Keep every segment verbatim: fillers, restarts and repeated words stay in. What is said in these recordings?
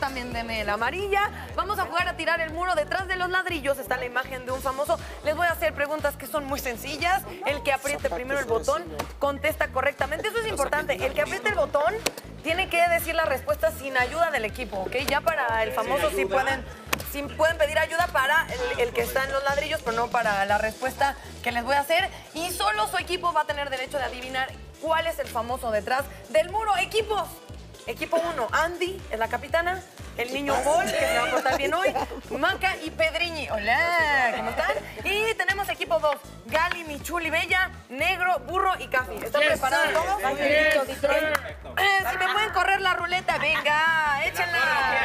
también deme la amarilla. Vamos a jugar a tirar el muro. Detrás de los ladrillos está la imagen de un famoso. Les voy a hacer preguntas que son muy sencillas. El que apriete primero el botón contesta correctamente. Eso es importante. El que apriete el botón tiene que decir la respuesta sin ayuda del equipo, ¿ok? Ya para el famoso sí pueden, sí pueden pedir ayuda para el, el que está en los ladrillos, pero no para la respuesta que les voy a hacer. Y solo su equipo va a tener derecho de adivinar cuál es el famoso detrás del muro. Equipos. Equipo uno, Andy es la capitana. El niño Paul, que se va a portar bien hoy. Maca y Pedriñi. Hola, ¿cómo están? Y tenemos equipo dos, Gali, Michuli, Bella, Negro, Burro y Cafi. ¿Están yes, preparados todos? Yes, yes, eh, eh, si me pueden correr la ruleta, venga, échenla.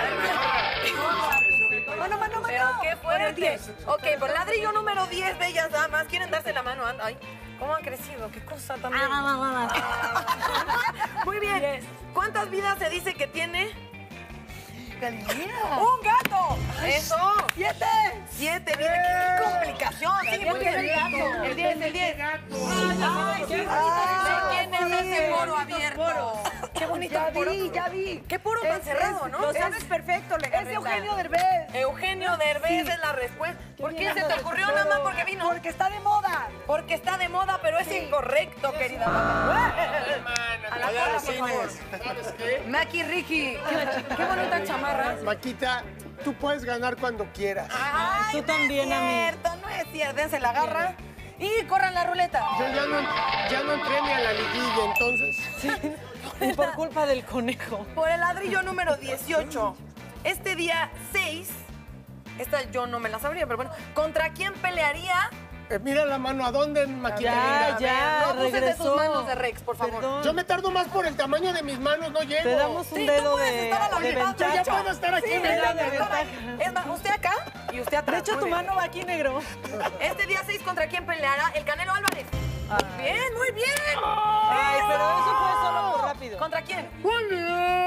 Mano, mano, mano. Pero qué fuerte. Ok, por ladrillo número diez, bellas damas. ¿Quieren darse la mano? Ay, ¿cómo han crecido? ¿Qué cosa también? Muy bien. ¿Cuántas vidas se dice que tiene? ¡Un gato! ¡Eso! ¡Siete! ¡Siete! ¡Mira qué complicación! Sí, muy bien. El diez, el diez. ¡Ay, qué bonito! ¿Quién es ese poro abierto? ¡Qué bonito! Ya vi, ya vi. ¡Qué puro tan cerrado, ¿no? Lo sabes perfecto, le Es Eugenio Derbez. Eugenio Derbez es la respuesta. ¿Por qué se te ocurrió nada más porque vino? Porque está de moda. Porque está de moda, pero es incorrecto, querida mamá. A la cola, por favor. ¿Sabes qué? Maki Ricky. Qué bonita chamarra. Maquita, tú puedes ganar cuando quieras. Ay, tú también, amigo. No es cierto, no es cierto. Dense la garra y corran la ruleta. Yo ya no, ya no entré ni a la liguilla, entonces. Sí. Y por culpa del conejo. Por el ladrillo número dieciocho. Este día seis, esta yo no me la sabría, pero bueno, ¿contra quién pelearía? Eh, mira la mano, ¿a dónde, Maquita? Ya, ya, no uses de tus manos de Rex, por favor. Perdón. Yo me tardo más por el tamaño de mis manos, no llego. Te damos un sí, dedo tú de, estar a la de mitad, ventaja. Yo ya puedo estar aquí. Sí, en de la de ventaja. Es más, usted acá y usted atrás. De hecho, Muy tu bien. mano va aquí, negro. Este día seis, ¿contra quién peleará? El Canelo Álvarez. Muy bien, muy bien. Ay, pero eso fue solo por rápido. ¿Contra quién? ¡Muy bien!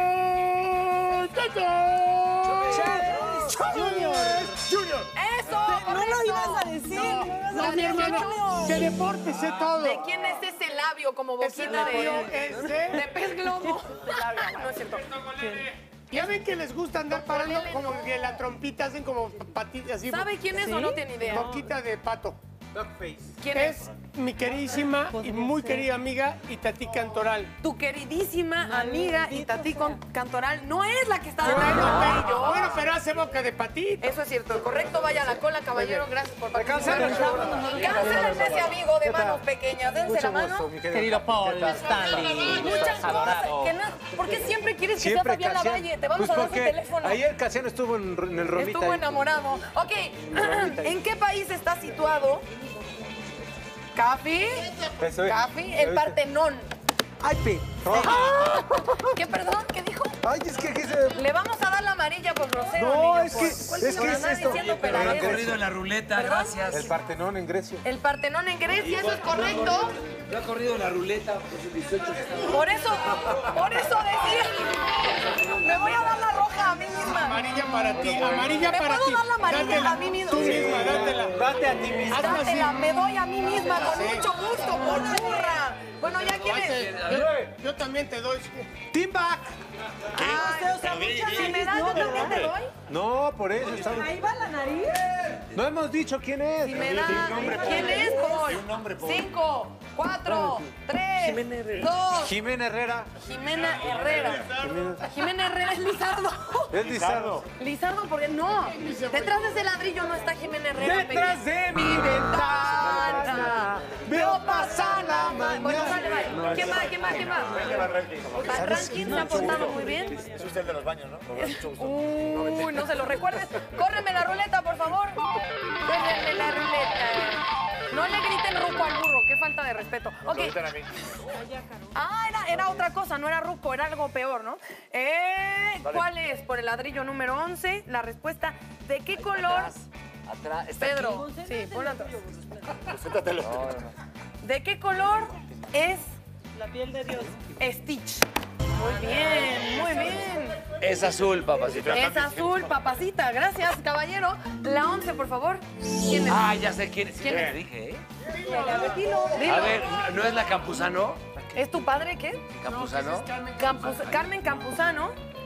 Chávez Junior. Junior. ¡Eso! No lo correcto. ibas a decir. No, mi hermano, de deporte sé todo. ¿De quién es ese labio como Ese boquita labio de, es de de... pez globo? De labio, no es cierto. Ya ven que les gusta andar parando como que la trompita, hacen como patitas así. ¿Sabe quién es ¿Sí? o no tiene idea? Boquita de pato. ¿Quién es? Es mi queridísima y muy querida amiga Itatí Cantoral. Tu queridísima amiga Itatí Cantoral no es la que está detrás del Bueno, ladrillo. bueno, pero hace boca de patito. Eso es cierto, correcto. Vaya a la cola, caballero. Gracias por participar. Cancelen. Cancelen ese amigo de manos pequeñas. Dense la mano. Querido Paul Stanley, Muchas cosas. adorado. Que no, ¿por qué siempre quieres que sea Siempre Fabián Casiano. Lavalle? Te vamos Pues a dar su porque teléfono. ayer Casiano estuvo en, en el Romita. Estuvo ahí. enamorado. Ok, ¿en qué país está situado? ¿Cafi? Eso es. ¿Cafi? El Partenón. Ay, pi. ¿Qué, perdón? ¿Qué dijo? Ay, es que aquí se... Le vamos a dar la amarilla por grosero, No, niño, es que- por- ¿Cuál es lo que que es anda esto. diciendo Pero Peladez? han corrido en la ruleta, gracias. El Partenón en Grecia. El Partenón en Grecia, eso es correcto. Yo he corrido en la ruleta por sus dieciocho. Por eso, por eso decía, me voy a dar la roja a mí misma. Amarilla para ti, amarilla ¿Me para puedo ti. dar la amarilla Dátela. a mí misma? Tú Sí. misma, dátela. Date a ti mismo. Hazlo así. Dátela, me doy a mí misma con Sí. mucho gusto, por burra. Bueno, ya quién es. Yo, yo también te doy. Team back. Ay, O sea, muchas si me veces das, no, yo también te ¿verdad? doy. No, por eso estamos... Ahí va la nariz. No hemos dicho quién es. Si me da, ¿quién es, Paul? Cinco, cuatro, tres, dos. Jimena Herrera. Jimena Herrera. Jimena Herrera es Lizardo. Es Lizardo. Lizardo, porque no. Detrás de ese ladrillo no está Jimena Herrera. Detrás de mi ventana veo pasar la mañana. Bueno, sale, vale. ¿Quién más? ¿Quién más? ¿Quién más? Van Rankin se ha portado muy bien. Es usted el de los baños, ¿no? Con mucho gusto. Uy, no se lo recuerdes. Córreme la ruleta, por favor. Córreme la ruleta. No le griten ruco al burro, qué falta de respeto. Ok. Ah, era, era otra cosa, no era ruco, era algo peor, ¿no? Eh, ¿Cuál es? Por el ladrillo número once, la respuesta. ¿De qué color? Atrás. Está Pedro, sí, ponlo atrás. aquí. Siéntatelo. ¿De qué color es La piel de Dios. Stitch? Muy bien, muy bien. Es azul, papacito. Es azul, papacita. Gracias, caballero. La once, por favor. ¿Quién es? Ah, ya sé quién es. ¿Quién ¿Quién es? te dije, eh? Dilo, dilo. A ver, ¿no es la Campuzano? ¿Es tu padre qué? ¿Campuzano? Campus- Carmen Campuzano.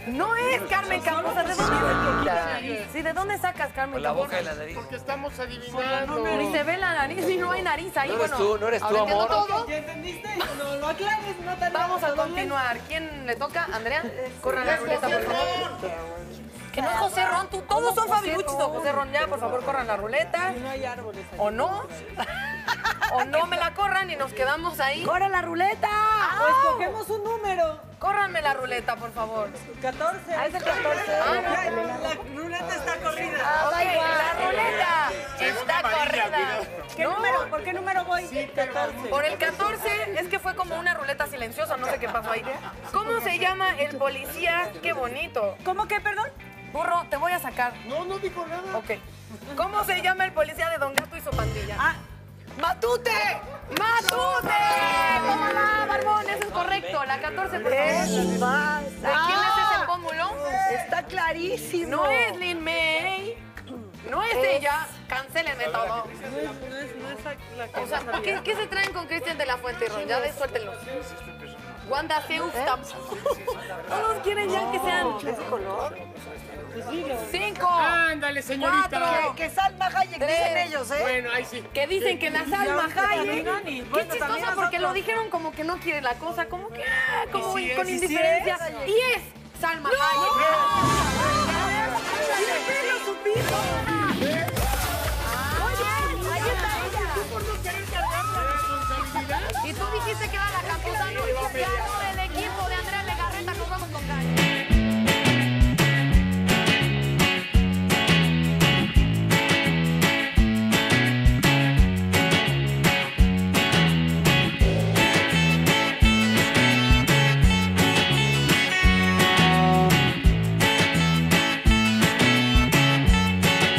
No es Carmen Camposa, ¿de dónde? Sí, ¿de dónde sacas Carmen Con la boca Camposa? y la nariz. Porque estamos adivinando. Ni se ve la nariz, ni no hay nariz ahí. No eres Bueno, tú, no eres tú, ahora entiendo amor. todo. ¿Ya entendiste? No lo aclares, no te Vamos a continuar. ¿Quién le toca? ¿Andrea? Corra la ruleta, por favor. Que no es José Ron, tú, todos son Fabiruchis o José Ron. Ya, por favor, corran la ruleta. No hay árboles ahí. ¿O no? O no me la corran y nos quedamos ahí. ¡Corre la ruleta! O escogemos un número. Córranme la ruleta, por favor. catorce. Ah, es el catorce. Ah, Ya, la ruleta está corrida. Ok, la ruleta está corrida. ¿Qué No, número? ¿Por qué número voy? catorce. por el catorce, es que fue como una ruleta silenciosa, no sé qué pasó ahí. ¿Cómo se llama el policía? Qué bonito. ¿Cómo que, perdón? Burro, te voy a sacar. No, no dijo nada. Ok. ¿Cómo se llama el policía de Don Gato y su pandilla? Ah, ¡Matute! ¡Matute! ¡Hola, Barbón! Eso es correcto. La catorce, por favor. Es más. ¿De quién es ese pómulo? Está clarísimo. No es Lin May. No es ella. Cancélenme todo. No es, no es, no es la que O sea, más ¿qué, sabía. qué se traen con Cristian de la Fuente, Ron? Ya de suéltenlo. Wanda Zeus Thompson. Todos quieren ya que sean Pues dilo. cinco, Ándale, señorita. cuatro, Que Salma Hayek, Tres. dicen ellos, ¿eh? Bueno, ahí sí. que dicen que la Salma Hayek. Dani, Qué bueno, chistoso también porque lo nosotros. dijeron como que no quiere la cosa, como que ah, como Y sí con es, y sí indiferencia. es. Y es Salma Hayek. ¡Siempre lo supimos!